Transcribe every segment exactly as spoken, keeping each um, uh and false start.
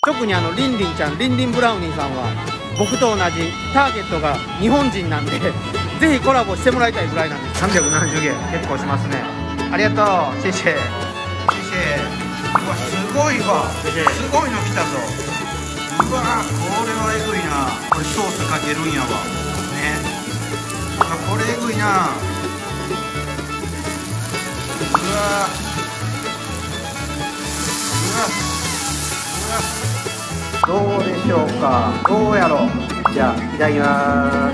特にあのリンリンちゃん、リンリンブラウニーさんは僕と同じターゲットが日本人なんでぜひコラボしてもらいたいぐらいなんです。さんびゃくななじゅうげん結構しますね。ありがとう、シェシェシェシェ。うわすごいわ、すごいの来たぞ。うわこれはえぐいな。これソースかけるんやわね。あこれえぐいな。うわうわうわ、どうでしょうか、どうやろう。じゃあいただきます。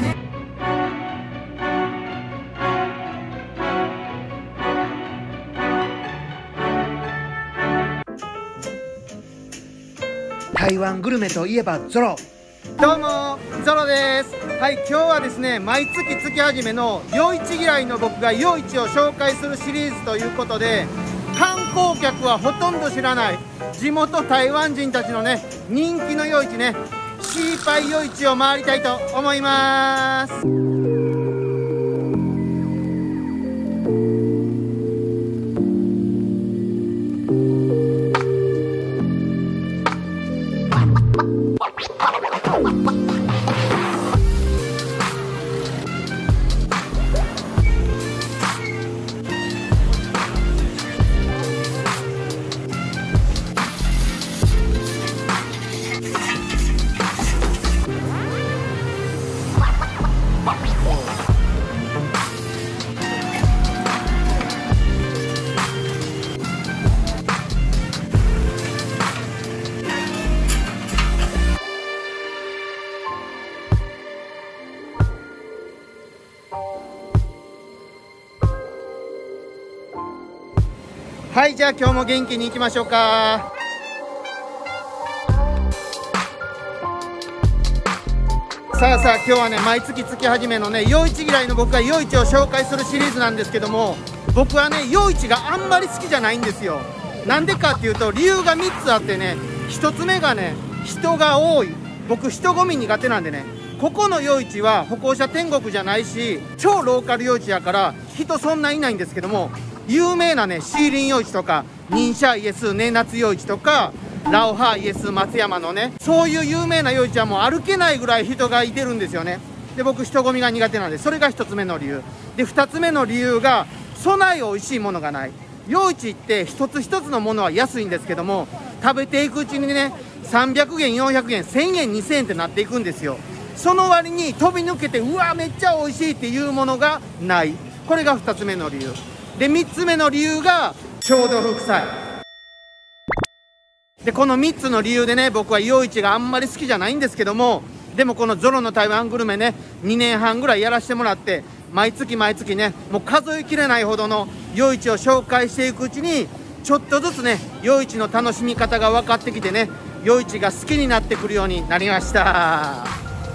台湾グルメといえばゾロ。どうもゾロです。はい、今日はですね、毎月月始めの夜市嫌いの僕が夜市を紹介するシリーズということで、観光客はほとんど知らない地元台湾人たちのね人気の夜市ね、シーパイ夜市を回りたいと思います。はい、じゃあ今日も元気にいきましょうか。さあさあ、今日はね毎月月始めのね夜市嫌いの僕が夜市を紹介するシリーズなんですけども、僕はね夜市があんまり好きじゃないんですよ。なんでかっていうと理由がみっつあってね、ひとつめがね人が多い。僕人混み苦手なんでね、ここの夜市は歩行者天国じゃないし超ローカル夜市やから人そんないないんですけども、有名なねシーリン夜市とかニンシャイエスね夏夜市とかラオハイエス松山のね、そういう有名な夜市はもう歩けないぐらい人がいてるんですよね。で僕人混みが苦手なんで、それがひとつめの理由で、ふたつめの理由が備えおいしいものがない。夜市って一つ一つのものは安いんですけども、食べていくうちにねさんびゃくえんよんひゃくえんせんえんにせんえんってなっていくんですよ。その割に飛び抜けてうわめっちゃ美味しいっていうものがない。これがふたつめの理由で、みっつめの理由が超ど副菜で、このみっつの理由でね僕は夜市があんまり好きじゃないんですけども、でもこのゾロの台湾グルメねにねんはんぐらいやらせてもらって、毎月毎月ねもう数えきれないほどの夜市を紹介していくうちに、ちょっとずつね夜市の楽しみ方が分かってきてね、夜市が好きになってくるようになりました。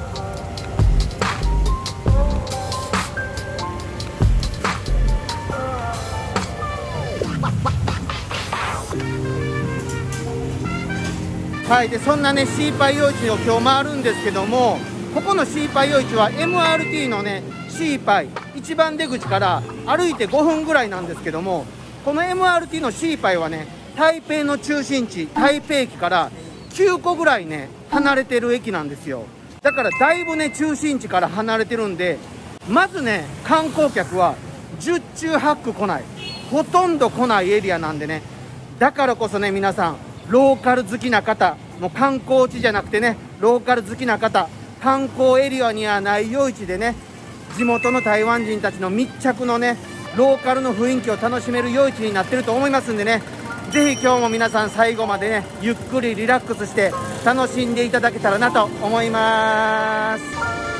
はい、でそんなねシーパイ夜市を今日回るんですけども、ここのシーパイ夜市は エムアールティー のねシーパイ一番出口から歩いてごふんぐらいなんですけども、この エムアールティー のシーパイはね台北の中心地台北駅からきゅうこぐらいね離れてる駅なんですよ。だからだいぶね中心地から離れてるんで、まずね観光客はじゅっちゅうはち区来ない、ほとんど来ないエリアなんでね、だからこそね皆さんローカル好きな方、もう観光地じゃなくてねローカル好きな方、観光エリアにはない夜市でね地元の台湾人たちの密着のねローカルの雰囲気を楽しめる夜市になってると思いますんでね、ぜひ今日も皆さん最後までねゆっくりリラックスして楽しんでいただけたらなと思います。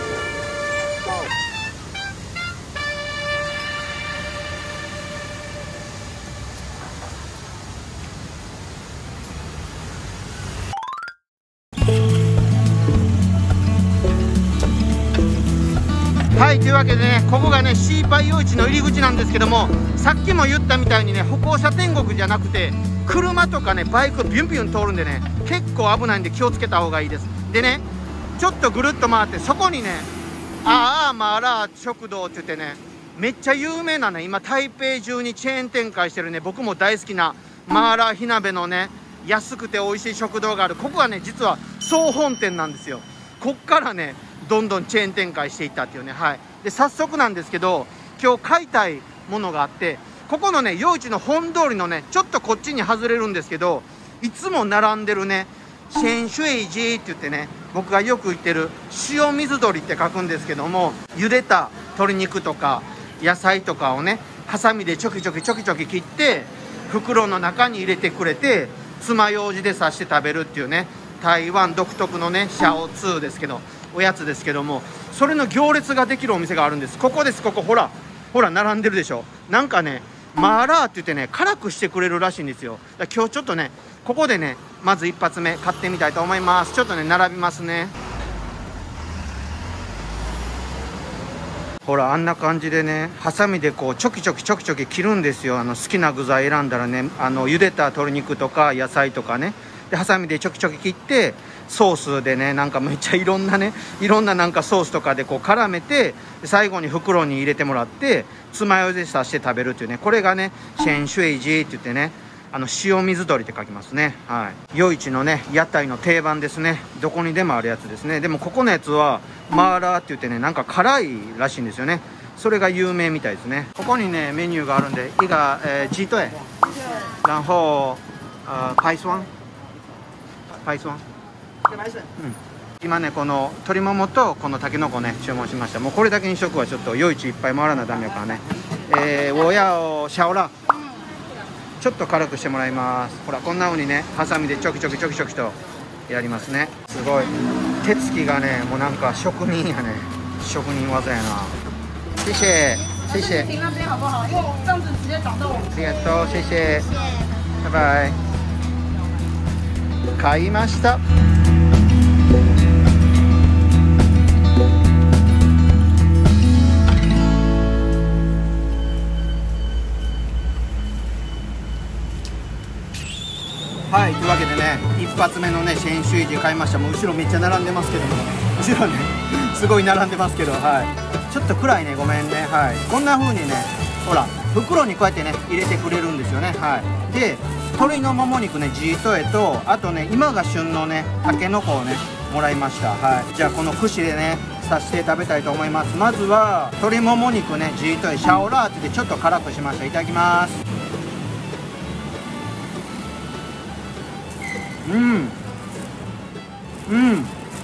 はい、というわけでねここがねシーパイ夜市の入り口なんですけども、さっきも言ったみたいにね歩行者天国じゃなくて車とかねバイクビュンビュン通るんでね結構危ないんで気をつけた方がいいです。でねちょっとぐるっと回って、そこにねあーマーラー食堂って言ってねめっちゃ有名なね今台北中にチェーン展開してるね僕も大好きなマーラー火鍋のね安くて美味しい食堂がある。ここはね実は総本店なんですよ。こっからねどんどんチェーン展開していったっていうね。はい。で早速なんですけど、今日買いたいものがあって、ここのね夜市の本通りのねちょっとこっちに外れるんですけど、いつも並んでるねシェンシュエイジーって言ってね、僕がよく言ってる塩水鶏って書くんですけども、茹でた鶏肉とか野菜とかをねハサミでちょきちょきちょきちょき切って袋の中に入れてくれて、爪楊枝で刺して食べるっていうね、台湾独特のねシャオツーですけど、おやつですけども、それの行列ができるお店があるんです。ここです。ここほらほら並んでるでしょ。なんかねマーラーって言ってね辛くしてくれるらしいんですよ。だから今日ちょっとねここでねまず一発目買ってみたいと思います。ちょっとね並びますね。ほらあんな感じでねハサミでこうちょきちょきちょきちょき切るんですよ。あの好きな具材選んだらね、あの茹でた鶏肉とか野菜とかね、でハサミでちょきちょき切ってソースでねなんかめっちゃいろんなねいろんななんかソースとかでこう絡めて、最後に袋に入れてもらって爪楊枝で刺して食べるっていうね、これがねシェンシュエイジーって言ってね、あの塩水鶏って書きますね。はい。夜市のね屋台の定番ですね。どこにでもあるやつですね。でもここのやつはマーラーって言ってねなんか辛いらしいんですよね。それが有名みたいですね。ここにねメニューがあるんで、いが、えー、チートエ然後あパイスワンパイスワン、うん、今ねこの鶏ももとこのたけのこね注文しました。もうこれだけにしとくわ。ちょっと夜市いっぱい回らなダメやからね。えー、我要シャオラちょっと軽くしてもらいます。ほらこんな風にねハサミでちょきちょきちょきちょきとやりますね。すごい手つきがねもうなんか職人やね。職人技やな。谢谢谢谢。停那边好不好？因为我这样子直接找到我。ありがとう。谢谢。バイバイ。買いました。はい、というわけでね一発目のねシェンシュエイジ買いました。もう後ろめっちゃ並んでますけども、後ろねすごい並んでますけど、はい、ちょっと暗いねごめんね。はい、こんな風にねほら袋にこうやってね入れてくれるんですよね。はい、で鶏のもも肉ねジートエと、あとね今が旬のねたけのこをねもらいました。はい、じゃあこの串でね刺して食べたいと思います。まずは鶏もも肉ねジートエシャオラーテでちょっと辛くしました。いただきます。うんうん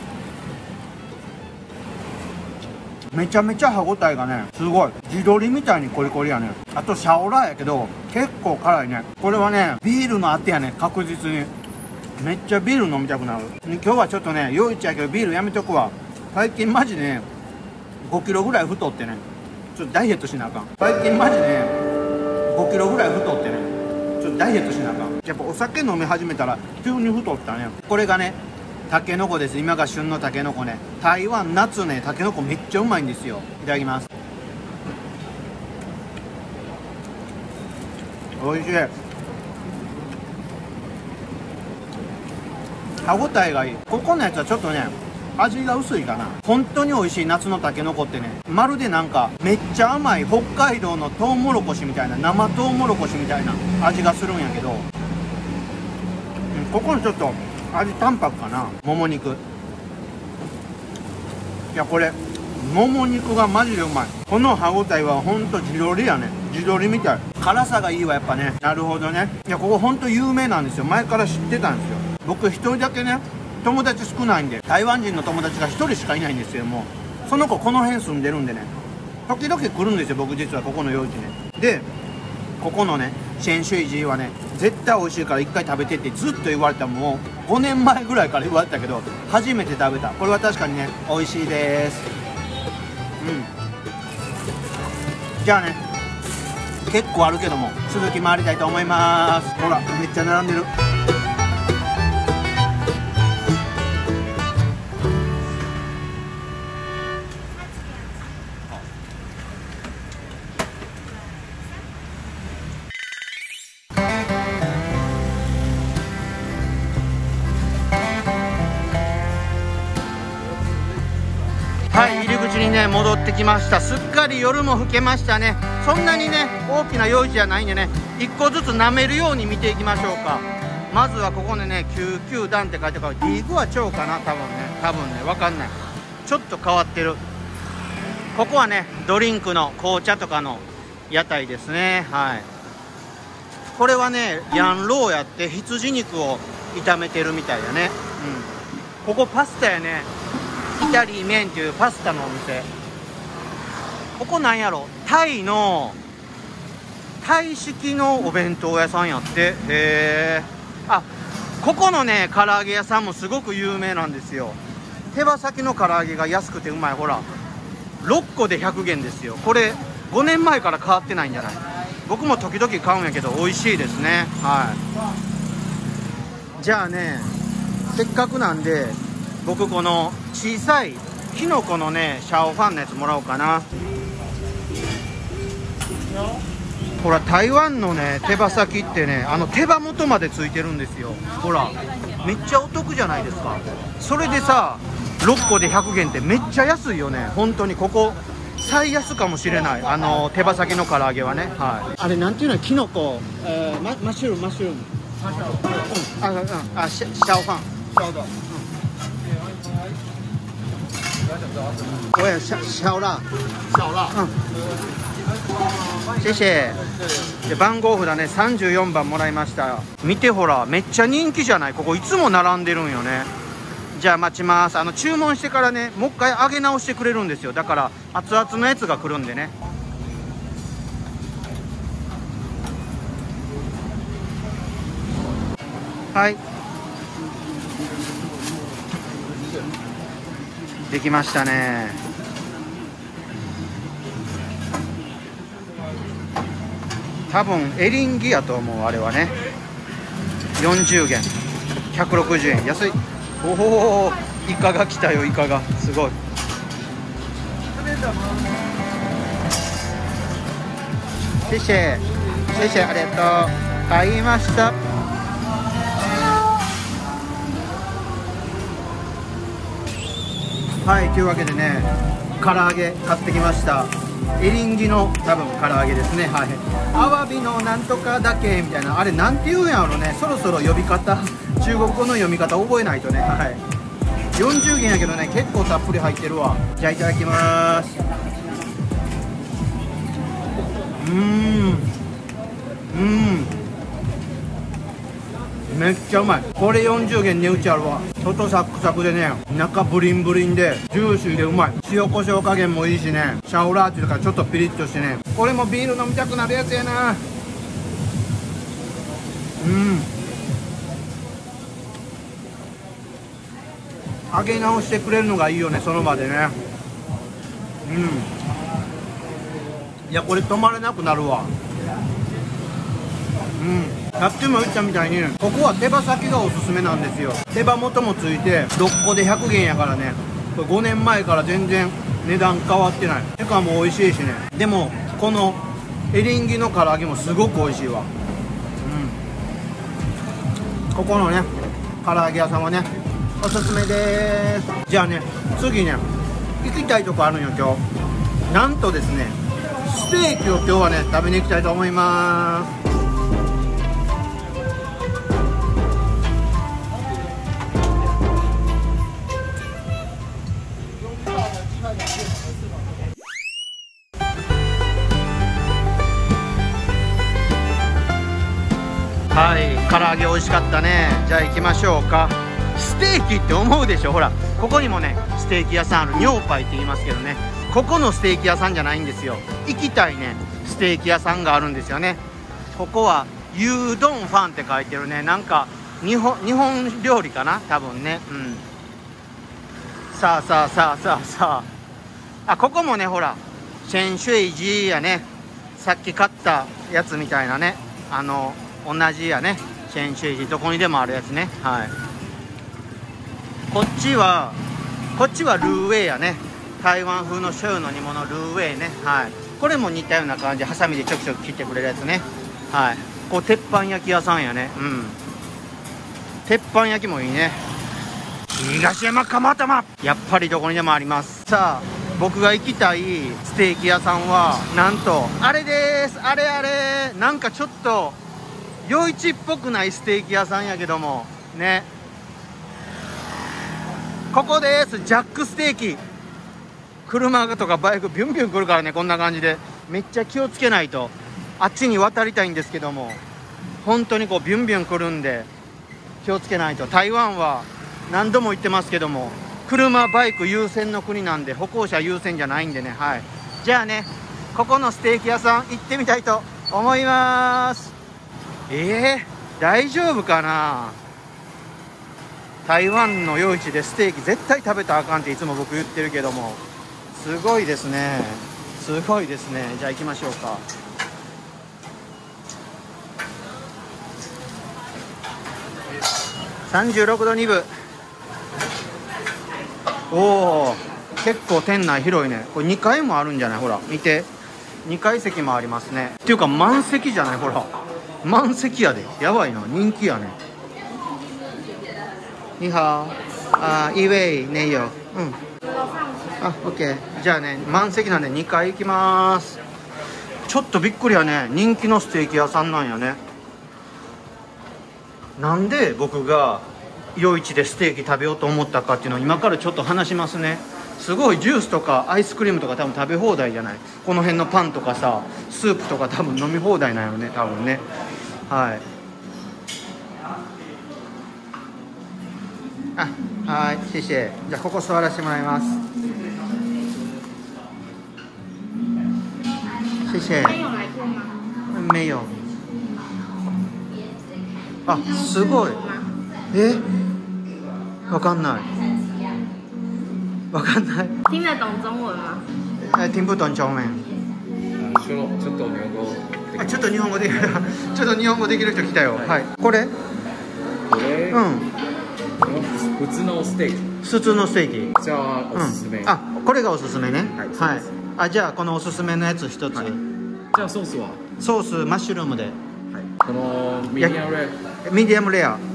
めちゃめちゃ歯ごたえがねすごい地鶏みたいにコリコリやね。あとシャオラーやけど結構辛いね。これはねビールのあてやね。確実にめっちゃビール飲みたくなる。今日はちょっとね夜市やけどビールやめとくわ。最近マジでねごキロぐらい太ってねちょっとダイエットしなあかん。最近マジでねごキロぐらい太ってねちょっとダイエットしなあかん。やっぱお酒飲み始めたら急に太ったね。これがねたけのこです。今が旬のたけのこね。台湾夏ねたけのこめっちゃうまいんですよ。いただきます。おいしい。歯ごたえがいい。ここのやつはちょっとね味が薄いかな。本当に美味しい夏のたけのこってねまるでなんかめっちゃ甘い北海道のトウモロコシみたいな、生トウモロコシみたいな味がするんやけど、うん、ここのちょっと味淡白かな。もも肉、いやこれもも肉がマジでうまい。この歯ごたえはほんと地鶏やね。地鶏みたい。辛さがいいわやっぱね。なるほどね。いやここほんと有名なんですよ。前から知ってたんですよ。僕一人だけね友達少ないんで、台湾人の友達が一人しかいないんですけども、その子この辺住んでるんでね時々来るんですよ僕実はここの夜市ね。でここのねシェンシュエイジーはね絶対美味しいから一回食べてってずっと言われた。もうごねんまえぐらいから言われたけど初めて食べた。これは確かにね美味しいです。うんじゃあね結構あるけども続き回りたいと思います。ほらめっちゃ並んでる。はい、入り口にね戻ってきました。すっかり夜も更けましたね。そんなにね大きな夜市じゃないんでね一個ずつ舐めるように見ていきましょうか。 まずはここでねきゅうきゅうだんって書いてあるからリーグは超かな、多分ね多分ね分かんない、ちょっと変わってる。ここはねドリンクの紅茶とかの屋台ですね。はい、これはねヤンローやって羊肉を炒めてるみたいだね。うん、ここパスタやね、イタリー麺っていうパスタのお店。ここなんやろ、タイのタイ式のお弁当屋さんやって。へえ。あ、ここのね唐揚げ屋さんもすごく有名なんですよ。手羽先の唐揚げが安くてうまい。ほらろっこでひゃくえんですよ。これごねんまえから変わってないんじゃない。僕も時々買うんやけど美味しいですね。はい、じゃあねせっかくなんで僕この小さいキノコのねシャオファンのやつもらおうかな。ほら台湾のね手羽先ってねあの手羽元までついてるんですよ。ほらめっちゃお得じゃないですか。それでさろっこでひゃくえんってめっちゃ安いよね。本当にここ最安かもしれない、あの手羽先の唐揚げはね。はい、あれなんていうの、キノコ、えー、マ, マッシュルームマッシュルーム、うん、あ、うん、あ、シャ, シャオファン、我也小小辣，小辣，嗯，謝謝。で番号札ねさんじゅうよんばんもらいました。見てほらめっちゃ人気じゃない。ここいつも並んでるんよね。じゃあ待ちます。あの注文してからねもう一回揚げ直してくれるんですよ。だから熱々のやつが来るんでね。はい、できましたね。多分エリンギやと思う。あれはねよんじゅうげんひゃくろくじゅうえん、安い。おおイカが来たよ。イカがすごい。谢謝谢謝、ありがとう。買いました。はい、というわけでね唐揚げ買ってきました。エリンギの多分唐揚げですね。はい、アワビのなんとかだけみたいな、あれなんて言うんやろね。そろそろ呼び方中国語の読み方覚えないとね。はい、よんじゅうげんやけどね結構たっぷり入ってるわ。じゃあいただきます。うーんうーんめっちゃうまい。これよんじゅうげん値打ちあるわ。外サクサクでね中ブリンブリンでジューシーでうまい。塩コショウ加減もいいしね、シャオラーっていうからちょっとピリッとしてね。これもビール飲みたくなるやつやな。うん揚げ直してくれるのがいいよね、その場でね。うんいやこれ止まれなくなるわ。うんさっきも言ったみたいにここは手羽先がおすすめなんですよ。手羽元もついてろっこでひゃくえんやからね。これごねんまえから全然値段変わってない。てかも美味しいしね。でもこのエリンギの唐揚げもすごく美味しいわ。うんここのね唐揚げ屋さんはねおすすめです。じゃあね次ね行きたいとこあるんよ今日。なんとですねステーキを今日はね食べに行きたいと思います。はい、唐揚げ美味しかったね。じゃあ行きましょうか。ステーキって思うでしょ。ほらここにもねステーキ屋さんある。ニョーパイって言いますけどね、ここのステーキ屋さんじゃないんですよ。行きたいねステーキ屋さんがあるんですよね。ここはユードンファンって書いてるね。なんか日本日本料理かな多分ね。うんさあさあさあさあさああここもねほらシェンシュイジーやね。さっき買ったやつみたいなね、あの同じやね。シェンシュイジーどこにでもあるやつね。はい、こっちはこっちはルーウェイやね。台湾風の醤油の煮物ルーウェイね。はい、これも似たような感じでハサミでちょくちょく切ってくれるやつね。はい、こう鉄板焼き屋さんやね。うん鉄板焼きもいいね。東山釜玉やっぱりどこにでもあります。さあ僕が行きたいステーキ屋さんはなんとあれです。あれあれなんかちょっと夜市っぽくないステーキ屋さんやけどもね。ここです。ジャックステーキ。車とかバイクビュンビュン来るからね、こんな感じでめっちゃ気をつけないと。あっちに渡りたいんですけども、本当にこうビュンビュン来るんで気をつけないと。台湾は何度も言ってますけども、車バイク優先の国なんで、歩行者優先じゃないんでね。はい、じゃあね、ここのステーキ屋さん行ってみたいと思います。えー、大丈夫かな。台湾の夜市でステーキ絶対食べたらあかんっていつも僕言ってるけども、すごいですね、すごいですね。じゃあ行きましょうか。さんじゅうろくどにぶ。おお、結構店内広いね。これにかいもあるんじゃない。ほら見て、にかい席もありますね。っていうか満席じゃない。ほら満席やで。やばいな、人気やね。にはあ、イウェイねえよ。うん、あ、オッケー。じゃあね、満席なんでにかい行きます。ちょっとびっくりやね、人気のステーキ屋さんなんやね。なんで僕が夜市でステーキ食べようと思ったかっていうのを今からちょっと話しますね。すごいジュースとかアイスクリームとか多分食べ放題じゃない。この辺のパンとかさ、スープとか多分飲み放題なんよね、多分ね。はい、あ、はい、谢謝。じゃあここ座らせてもらいます。谢謝。没有。あ、すごい。え、わかんない。わかんない。 听得懂中文吗？ え、听不懂中文。 ちょっと日本語。 あ、ちょっと日本語できる。ちょっと日本語できる人来たよ。はい。これ？ これ？ うん。 普通のステーキ。 普通のステーキ。 じゃあおすすめ。 うん、あ、これがおすすめね。 はい。 はい。あ、じゃあこのおすすめのやつ一つ。はい、 じゃあソースは？ ソースマッシュルームで。はい。 このミディアムレア。 ミディアムレア。はい。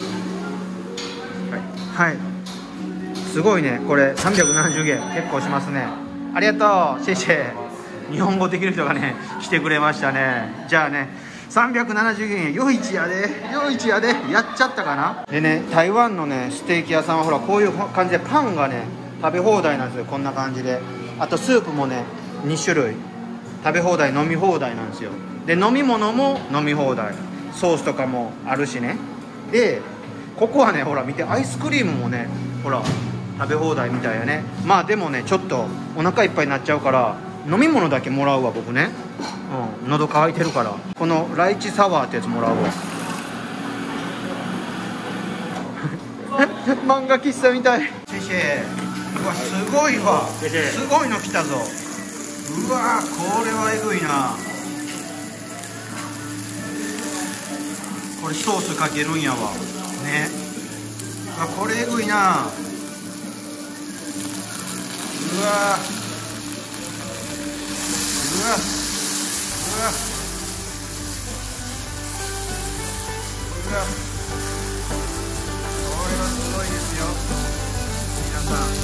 はい。すごいね、これさんびゃくななじゅうげん結構しますね。ありがとう、シェシェ。日本語できる人がね来てくれましたね。じゃあね、さんびゃくななじゅうげん、夜市やで、夜市やで、やっちゃったかな。でね、台湾のねステーキ屋さんはほらこういう感じでパンがね食べ放題なんですよ。こんな感じで。あとスープもねにしゅるい食べ放題、飲み放題なんですよ。で飲み物も飲み放題、ソースとかもあるしね。でここはね、ほら見て、アイスクリームもね、ほら食べ放題みたいやね。まあでもね、ちょっとお腹いっぱいになっちゃうから飲み物だけもらうわ僕ね。うん、喉乾いてるから。このライチサワーってやつもらうわ。漫画喫茶みたい。シェシェ。うわ、すごいわ、すごいの来たぞ。うわ、これはえぐいな。これソースかけるんやわね。うわ、これえぐいな。うわうわうわ、うわ、これはすごいですよ皆さん。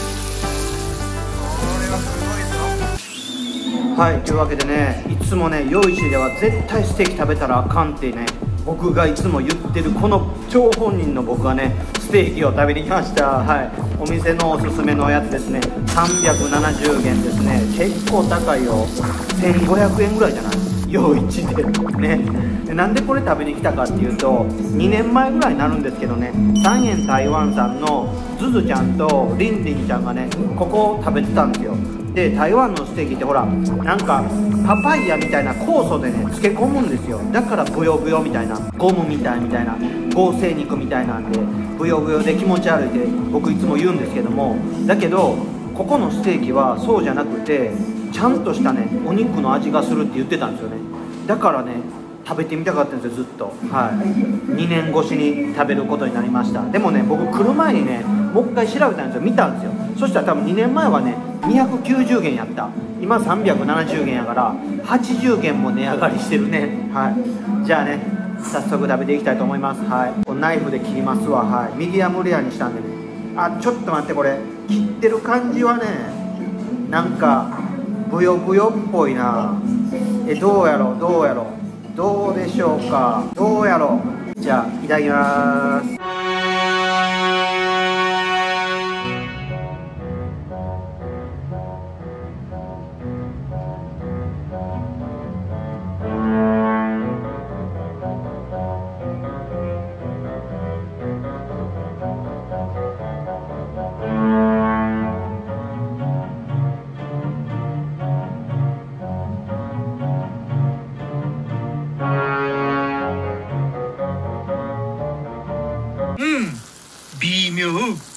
これはすごいぞ。はい、というわけでね、いつもね夜市では絶対ステーキ食べたらあかんってね僕がいつも言ってるこの張本人の僕はねステーキを食べに来ました。はい、お店のおすすめのやつですね。さんびゃくななじゅうげんですね。結構高いよ。せんごひゃくえんぐらいじゃない、夜市でね。でなんでこれ食べに来たかっていうと、にねんまえぐらいになるんですけどね、三円台湾さんのズズちゃんとリンリンちゃんがねここを食べてたんですよ。で台湾のステーキってほらなんかパパイヤみたいな酵素でね漬け込むんですよ。だからブヨブヨみたいな、ゴムみたいみたいな、合成肉みたいなんでブヨブヨで気持ち悪いって僕いつも言うんですけども、だけどここのステーキはそうじゃなくてちゃんとしたねお肉の味がするって言ってたんですよね。だからね食べてみたかったんですよずっと。はい、にねんごしに食べることになりました。でもね僕来る前にねもう一回調べたんですよ、見たんですよ。そしたら多分にねんまえはねにひゃくきゅうじゅうげんやった。今さんびゃくななじゅうげんやからはちじゅうげんも値上がりしてるね。はい、じゃあね早速食べていきたいと思います。はい、これナイフで切りますわ。はい、ミディアムレアにしたんでね。あ、ちょっと待って、これ切ってる感じはねなんかブヨブヨっぽいな。え、どうやろどうやろどうでしょうか。どうやろう。じゃあいただきます。微妙。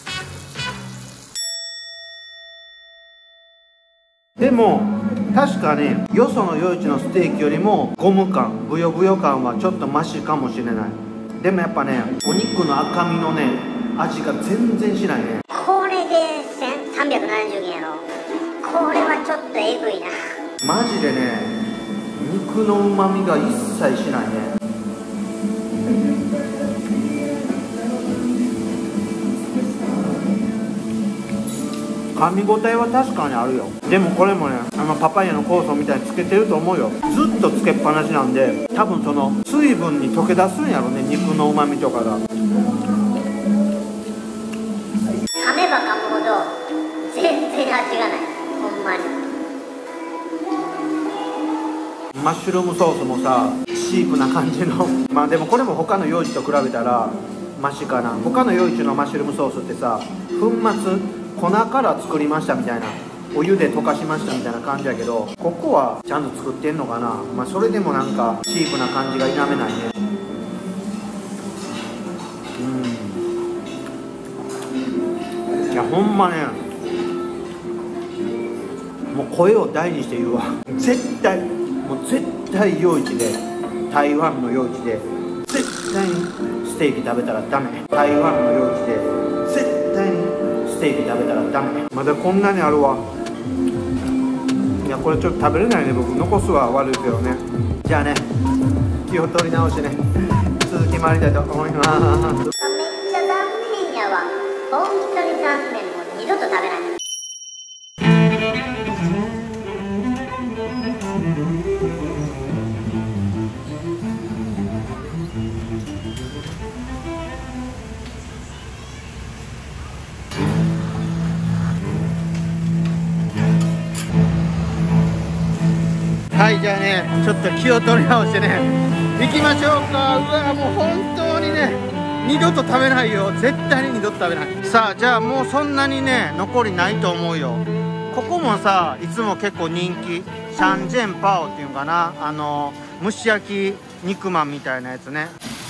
でも確かによその夜市のステーキよりもゴム感、ブヨブヨ感はちょっとマシかもしれない。でもやっぱね、お肉の赤身のね味が全然しないね。 これでせんさんびゃくななじゅうえんやろ。これはちょっとえぐいな。 マジでね、肉のうまみが一切しないね。噛み応えは確かにあるよ。でもこれもね、あのパパイヤの酵素みたいにつけてると思うよ。ずっとつけっぱなしなんで、多分その水分に溶け出すんやろね、肉のうまみとかが。噛めば噛むほど全然味がない、ほんまに。 マッシュルームソースもさ、シープな感じのまあでもこれも他の夜市と比べたらマシかな。他の夜市のマッシュルームソースってさ、粉末粉から作りましたみたいな、お湯で溶かしましたみたいな感じやけど、ここはちゃんと作ってんのかな。まあそれでもなんかチープな感じが否めないね。うん、いやほんまね、もう声を大にして言うわ。絶対もう絶対夜市で、台湾の夜市で絶対にステーキ食べたらダメ。台湾の夜市で絶対にステーキ食べたらダメ。まだこんなにあるわ。いやこれちょっと食べれないね、僕。残すは悪いけどね。じゃあね、気を取り直してね、続き回りたいと思います。 めっちゃ残念やわ。本当に残念。もう二度と食べない。 はい、じゃあね、ちょっと気を取り直してね、行きましょうか。うわ、もう本当にね、二度と食べないよ。絶対に二度と食べない。さあ、じゃあもうそんなにね、残りないと思うよ。ここもさ、いつも結構人気、シャンジェンパオっていうのかな、あの蒸し焼き肉まんみたいなやつね。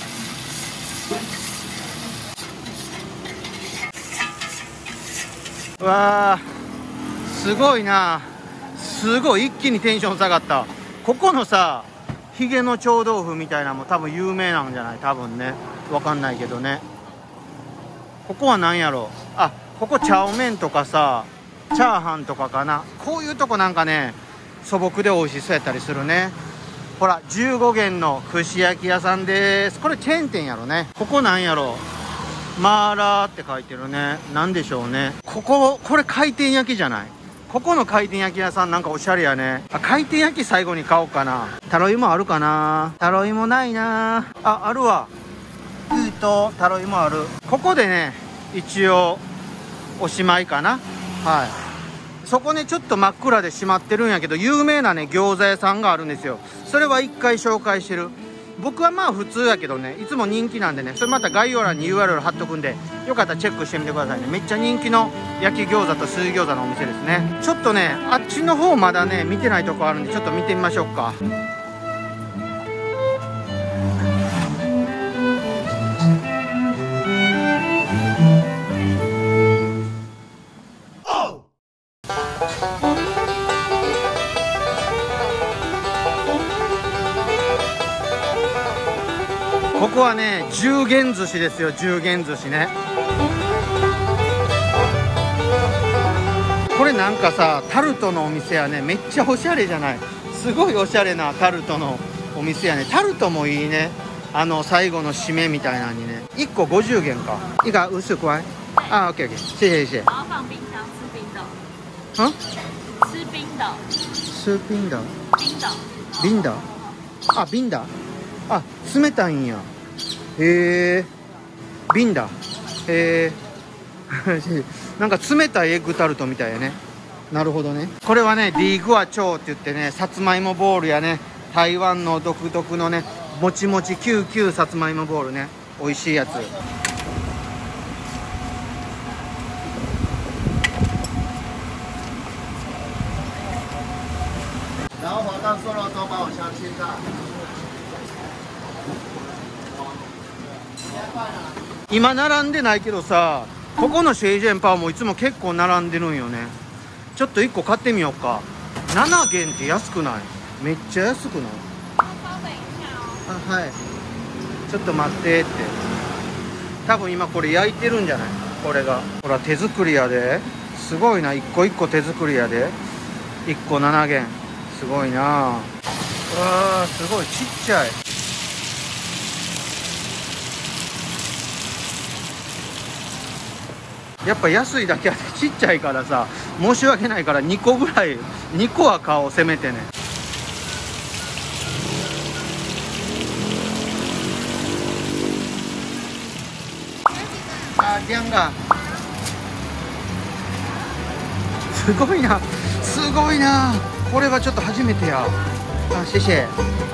うわー、すごいな。すごい一気にテンション下がった。ここのさ、ヒゲの臭豆腐みたいなのも多分有名なんじゃない？多分ね、わかんないけどね。ここは何やろう。あ、ここチャオメンとかさ、チャーハンとかかな。こういうとこなんかね、素朴で美味しそうやったりするね。ほら、じゅうごげんの串焼き屋さんです。これチェーン店やろね。ここなんやろう。マーラーって書いてるね。なんでしょうね。ここ、これ回転焼きじゃない？ここの回転焼き屋さんなんかおしゃれやね。あ、回転焼き最後に買おうかな。タロイモあるかな。タロイモないなあ。あるわ。牛とタロイモある。ここでね、一応おしまいかな。はい。そこね、ちょっと真っ暗で閉まってるんやけど、有名なね餃子屋さんがあるんですよ。それは一回紹介してる。僕はまあ普通やけどね、いつも人気なんでね、それまた概要欄に ユーアールエル 貼っとくんで、よかったらチェックしてみてくださいね。めっちゃ人気の焼き餃子と水餃子のお店ですね。ちょっとね、あっちの方まだね見てないとこあるんで、ちょっと見てみましょうか。ここはね、十元寿司ですよ。十元寿司ね。これなんかさ、タルトのお店やね。めっちゃおしゃれじゃない？すごいおしゃれなタルトのお店やね。タルトもいいね。あの最後の締めみたいなのにね。いっこごじゅうげんか。一个五十块。啊 ，OK OK， 谢谢谢谢。 然后放冰箱吃冰的。 嗯？ 吃冰的。 吃冰的。 冰的。 冰的。啊，冰的。 あ、冷たいんや。へえ、瓶だ。へえなんか冷たいエッグタルトみたいやね。なるほどね。これはね、ディーグアチョウって言ってね、さつまいもボールやね、台湾の独特のね、もちもちキューキューさつまいもボールね、美味しいやつ。今並んでないけどさ、ここのシェイジェンパオもいつも結構並んでるんよね。ちょっといっこ買ってみようか。ななげんって安くない？めっちゃ安くない？あ、はい、ちょっと待ってって。多分今これ焼いてるんじゃない？これがほら手作りやで。すごいな。いっこいっこ手作りやで。いっこななげん、すごいな。うわー、すごいちっちゃい。やっぱ安いだけあってちっちゃいからさ、申し訳ないからにこぐらい、にこは買おう、せめてね。あ、ギャンガすごいな、すごいな。これはちょっと初めてや。あ、シェシェ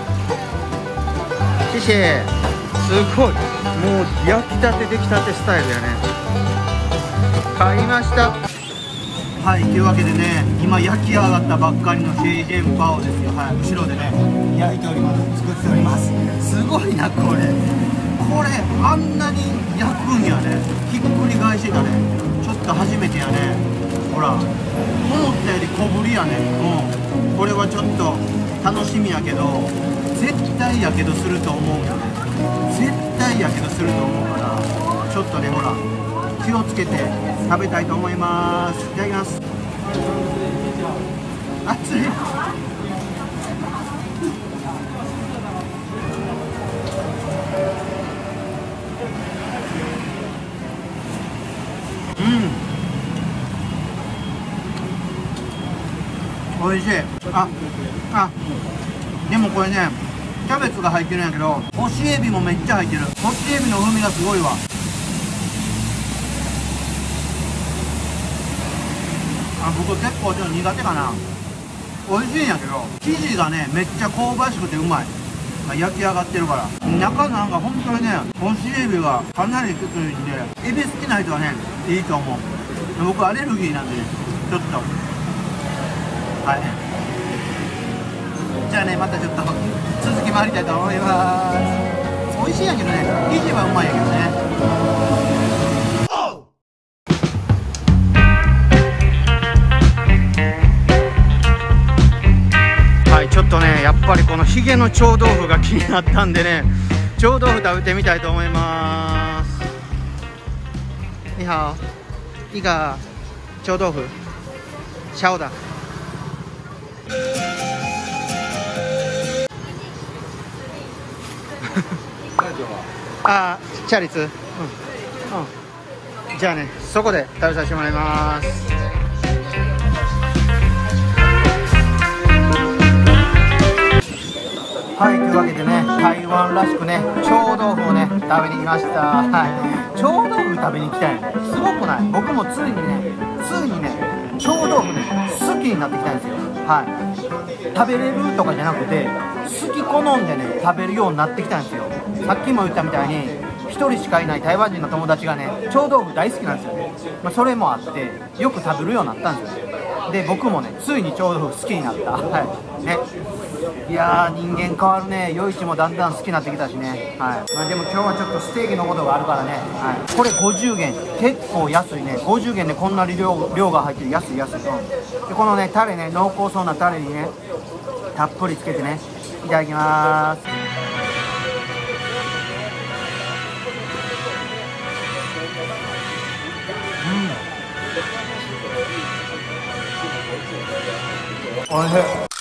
シェシェ、すごい。もう焼きたて出来たてスタイルやね。買いました。はい、というわけでね、今焼き上がったばっかりのシェイジェンパオですよ。はい、後ろでね焼いております。作っております。すごいな、これこれあんなに焼くんやね。ひっくり返してたね。ちょっと初めてやね。ほら、思ったより小ぶりやね。うん、これはちょっと楽しみやけど、絶対やけどすると思うよね。絶対やけどすると思うから、ちょっとね、ほら気をつけて食べたいと思います。いただきます。熱い。うん、おいしい。ああ、でもこれね、キャベツが入ってるんやけど、干しエビもめっちゃ入ってる。干しエビの風味がすごいわ。あ、僕結構ちょっと苦手かな。美味しいんやけど、生地がねめっちゃ香ばしくてうまい。焼き上がってるから。中なんか本当にね、干しエビがかなりきついんで、エビ好きな人はねいいと思う。僕アレルギーなんでね、ちょっとはい。じゃあね、またちょっと続き回りたいと思います。美味しいんやけどね、生地はうまいんやけどね。ちょっとね、やっぱりこのヒゲの臭豆腐が気になったんでね、臭豆腐食べてみたいと思います。你好，一个臭豆腐，小的。あ、チャリツ。うん。うん。じゃあね、そこで食べさせてもらいます。はい、というわけでね、台湾らしくね、臭豆腐をね、食べに来ました。はい、臭豆腐食べに来たんやね。すごくない？僕もついにね、ついにね、臭豆腐ね、好きになってきたんですよ。はい、食べれるとかじゃなくて、好き好んでね、食べるようになってきたんですよ。さっきも言ったみたいに、ひとりしかいない台湾人の友達がね、臭豆腐大好きなんですよね。まあ、それもあって、よく食べるようになったんですよ。で、僕もね、ついに臭豆腐好きになった。はい、ね。いやー、人間変わるね。夜市もだんだん好きになってきたしね。はい、まあ、でも今日はちょっとステーキのことがあるからね。はい、これごじゅうげん、結構安いね。ごじゅうげんでこんなに 量, 量が入ってる。安い安い。でこのねタレね、濃厚そうなタレにねたっぷりつけてね、いただきます。うん、おいしい。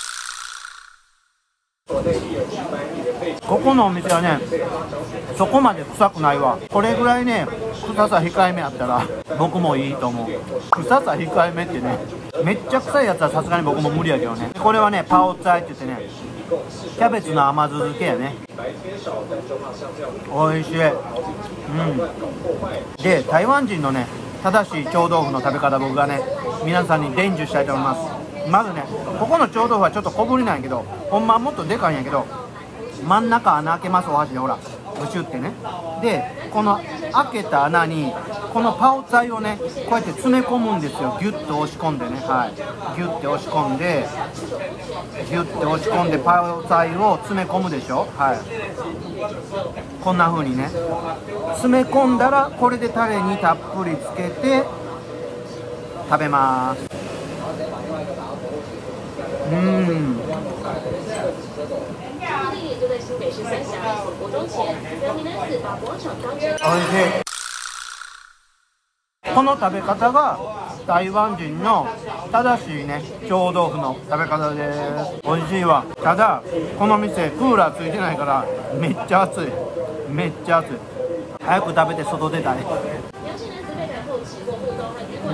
ここのお店はね、そこまで臭くないわ。これぐらいね、臭さ控えめやったら僕もいいと思う。臭さ控えめってね、めっちゃ臭いやつはさすがに僕も無理やけどね。これはね、パオツァイって言ってね、キャベツの甘酢漬けやね。 おいしい。うん。で、台湾人のね、正しい臭豆腐の食べ方、僕がね、皆さんに伝授したいと思います。まずね、ここの臭豆腐はちょっと小ぶりなんやけど、ほんまはもっとでかいんやけど、真ん中穴開けます、お箸で、ほら、ブシュってね。で、この開けた穴に、このパオツァイをね、こうやって詰め込むんですよ。ギュッと押し込んでね、はい。ギュッて押し込んで、ギュッて押し込んで、パオツァイを詰め込むでしょ、はい。こんな風にね、詰め込んだら、これでタレにたっぷりつけて、食べます。うん。おいしい。この食べ方が台湾人の正しいね、臭豆腐の食べ方です。おいしいわ。ただこの店クーラーついてないからめっちゃ暑い。めっちゃ暑い。早く食べて外出たい。うん、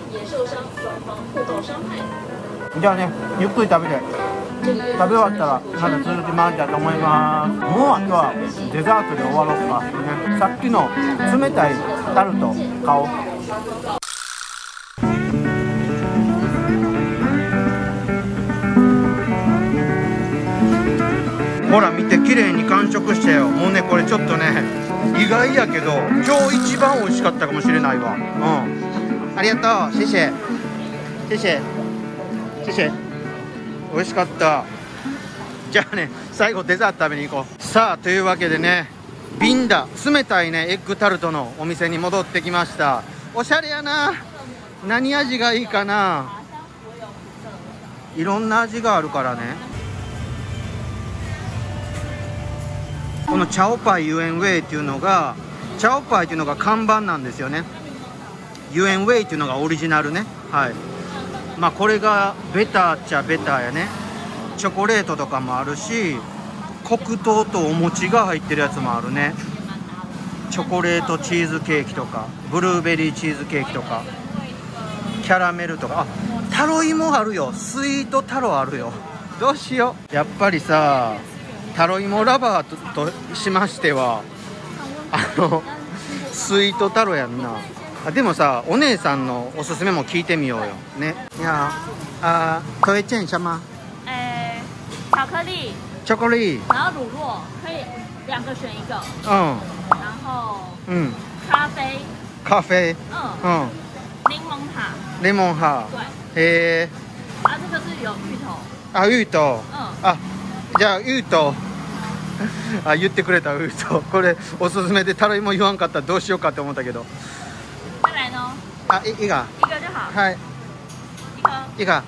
じゃあね、ゆっくり食べて、食べ終わったらまた続き回りたいと思います。もうあとはデザートで終わろうか、ね、さっきの冷たいタルト買おう。ほら見て、綺麗に完食したよ。もうね、これちょっとね、意外やけど今日一番美味しかったかもしれないわ。うん、ありがとう、シェシェシェシェシェシェ、美味しかった。じゃあね、最後デザート食べに行こう。さあ、というわけでね、ビンダ冷たいねエッグタルトのお店に戻ってきました。おしゃれやな。何味がいいかな。いろんな味があるからね。このチャオパイユエンウェイっていうのが、チャオパイっていうのが看板なんですよね。ユエンウェイっていうのがオリジナルね。はい。まあこれがベターっちゃベターやね。チョコレートとかもあるし、黒糖とお餅が入ってるやつもあるね。チョコレートチーズケーキとか、ブルーベリーチーズケーキとか、キャラメルとか、あ、タロイモあるよ。スイートタロあるよ。どうしよう。やっぱりさ、タロイモラバー と, としましてはあのスイートタロやんな。あ、でもさ、お姉さんのおすすめも聞いてみようよね。いやあ、可以见什么？ 诶，巧克力， 巧克力， 然后乳酪，可以两个选一个。 嗯， 然后嗯， 咖啡， 咖啡， 嗯嗯， 柠檬塔， 柠檬哈， 对， へえ、 啊，这个是有芋头， あ、芋と、 嗯， あ、じゃあ芋とあ、言ってくれた。芋と、これおすすめでタロイモ言わんかったらどうしようかって思ったけど。 再来呢， あ、いいが、 一个就好， はい、 一颗， いいが。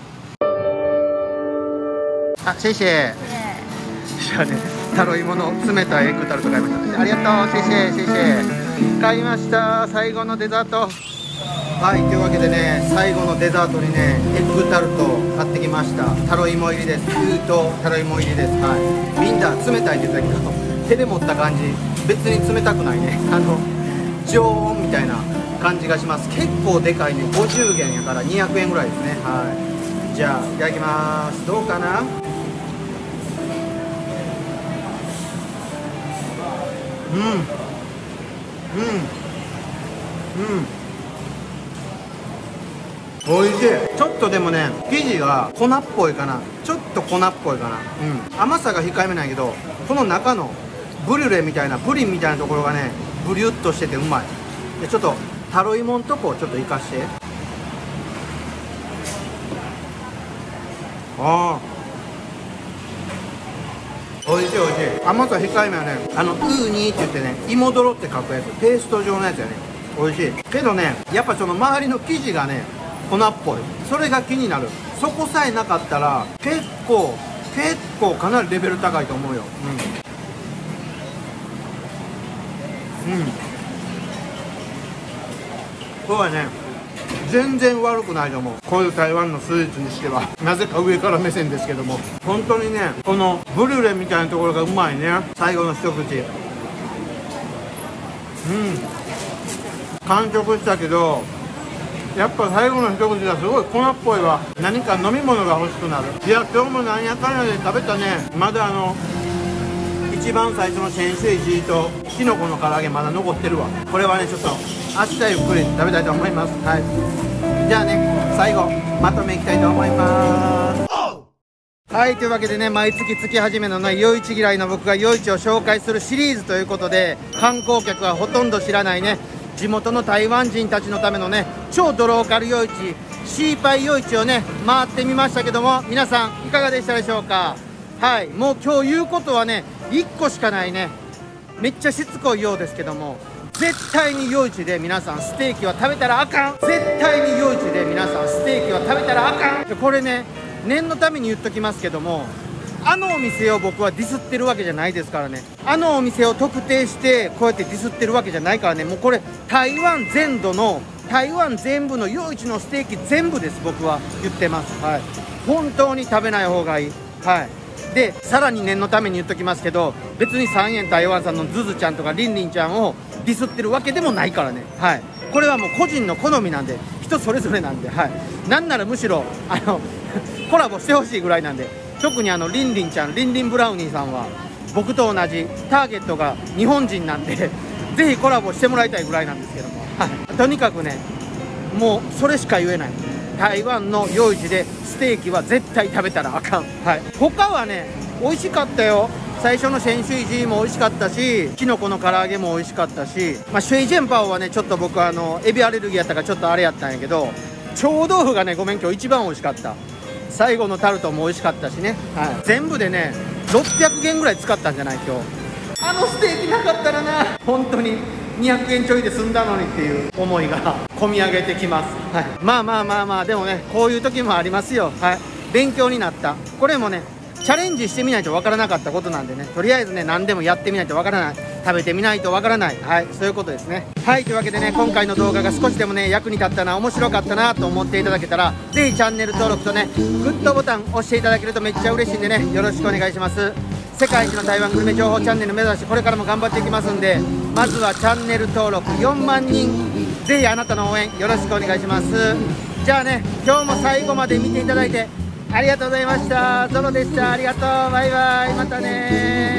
あ、シェシェ。 耶， じゃあね、タロイモの冷たいエッグタルト買いました。ありがとう、シェシェシェシェ。買いました。最後のデザート。はい、というわけでね、最後のデザートにね、エッグタルトを買ってきました。タロイモ入りです。牛とタロイモ入りです。はい。みんな冷たいって言ったけど、手で持った感じ、別に冷たくないね。あの常温みたいな感じがします。結構でかいね。ごじゅうげんやからにひゃくえんぐらいですね。はい。じゃあいただきます。どうかな。うんうんうん、おいしい。ちょっとでもね、生地が粉っぽいかな。ちょっと粉っぽいかな。うん、甘さが控えめなんやけど、この中のブリュレみたいな、プリンみたいなところがね、ブリュッとしててうまい。でちょっとタロイモんとこをちょっと生かして。ああ、おいしいおいしい。甘さ控えめはね、あのウーニーって言ってね、芋泥って書くやつ、ペースト状のやつやね。おいしいけどね、やっぱその周りの生地がね、粉っぽい。それが気になる。そこさえなかったら結構結構かなりレベル高いと思うよ。うんうん、そうやね、全然悪くないと思う。こういう台湾のスイーツにしてはなぜか上から目線ですけども、本当にね、このブリュレみたいなところがうまいね。最後の一口、うん、完食したけど、やっぱ最後の一口がすごい粉っぽいわ。何か飲み物が欲しくなる。いや、今日もなんやかんやで食べたね。まだあの一番最初のシェンシュイジーとキノコの唐揚げまだ残ってるわ。これはねちょっと明日ゆっくり食べたいと思います。はい、じゃあね最後まとめいきたいと思います。はい、というわけでね、毎月月始めのね、夜市嫌いの僕が夜市を紹介するシリーズということで、観光客はほとんど知らないね、地元の台湾人たちのためのね、超ドローカル夜市、シーパイ夜市をね、回ってみましたけども、皆さんいかがでしたでしょうか。はい、もう今日言うことはね、いっこしかないね。めっちゃしつこいようですけども、絶対に夜市で皆さんステーキは食べたらあかん。絶対に夜市で皆さんステーキは食べたらあかん。これね、念のために言っときますけども、あのお店を僕はディスってるわけじゃないですからね。あのお店を特定してこうやってディスってるわけじゃないからね。もうこれ台湾全土の台湾全部の夜市のステーキ全部です。僕は言ってます。はい、本当に食べない方がいい。はい、でさらに念のために言っときますけど、別に三円台湾さんのズズちゃんとかリンリンちゃんをディスってるわけでもないからね。はい、これはもう個人の好みなんで、人それぞれなんで、はい、なんならむしろあのコラボしてほしいぐらいなんで、特にあのリンリンちゃん、リンリンブラウニーさんは僕と同じターゲットが日本人なんでぜひコラボしてもらいたいぐらいなんですけども、はい、とにかくね、もうそれしか言えない。台湾の夜市でステーキは絶対食べたらあかん。はい、他はね美味しかったよ。最初のシェンシュイジーも美味しかったし、キノコの唐揚げも美味しかったし、まあ、シュイジェンパオはねちょっと僕あのエビアレルギーやったからちょっとあれやったんやけど、臭豆腐がねごめん今日一番美味しかった。最後のタルトも美味しかったしね、はい、全部でねろっぴゃくえんぐらい使ったんじゃない今日。あのステーキなかったらな本当ににひゃくえんちょいで済んだのにっていう思いが込み上げてきます。はい、まあまあまあまあでもねこういう時もありますよ。はい、勉強になった。これもねチャレンジしてみないとわからなかったことなんでね、とりあえずね何でもやってみないとわからない、食べてみないとわからない、はい、そういうことですね。はい、というわけでね今回の動画が少しでもね役に立ったな、面白かったなと思っていただけたら、ぜひチャンネル登録とねグッドボタン押していただけるとめっちゃ嬉しいんでね、よろしくお願いします。世界一の台湾グルメ情報チャンネル目指してこれからも頑張っていきますんで、まずはチャンネル登録よんまんにん、ぜひあなたの応援よろしくお願いします。じゃあね今日も最後まで見ていただいてありがとうございました。ゾロでした。ありがとう。バイバイ。またね。